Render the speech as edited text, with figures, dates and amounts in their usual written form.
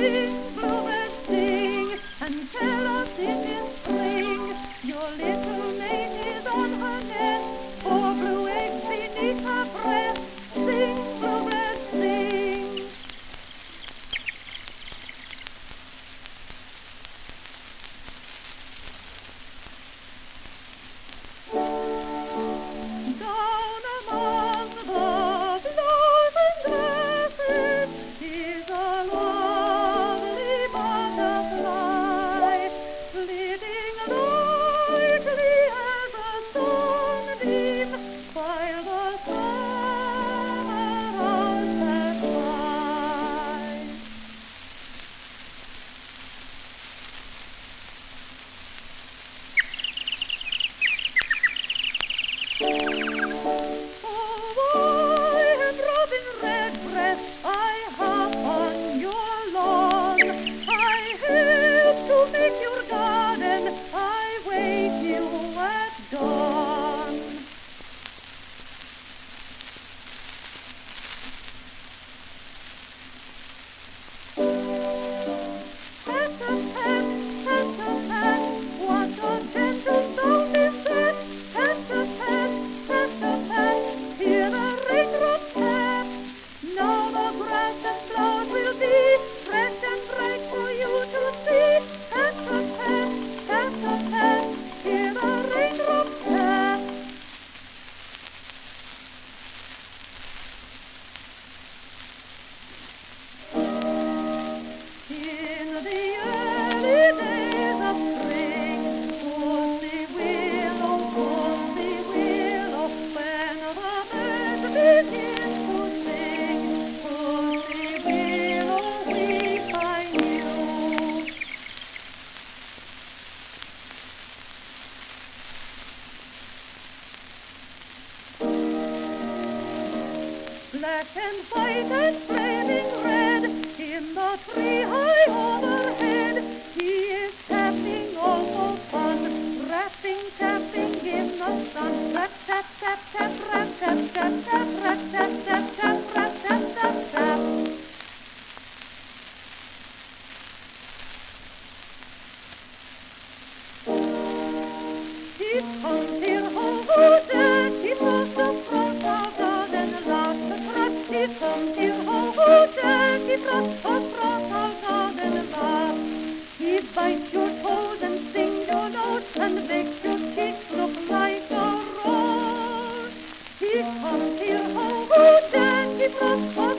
Sing, bluebird, sing, and tell us it is spring. Your little mate is on her nest, four blue eggs beneath her breast. Sing, bluebird, sing. Down among the flowers and grasses is a lovely butterfly, flitting lightly as a sunbeam while the summer hours pass by. Oh, and robin redbreast, I hop on your lawn. I help to make your garden. I wake you at dawn. Pat a pat, what a gentle sound is that? Pat a pat, hear the raindrops tap. Now the grass and flowers will be fresh and bright for you to see. Pat a pat, hear the raindrops tap. In the early days of spring, pussy willow, when the birds begin to sing, pussy willow, weep I knew. Black and white and flaming red, in the tree high overhead, he is tapping all for fun, rapping, tapping in the sun. Rap, tap, tap, tap, rap, tap, tap, tap, rap, tap, tap, tap, rap, tap, tap, tap. He comes here, ho, ho, Jack, he brought the front of garden, lots of rats. He comes here, ho, ho, Jack, he brought the front of garden, lots. He bites your toes and sings your notes and makes your cheeks look like a rose. He comes here, ho, ho, Jack, he brought the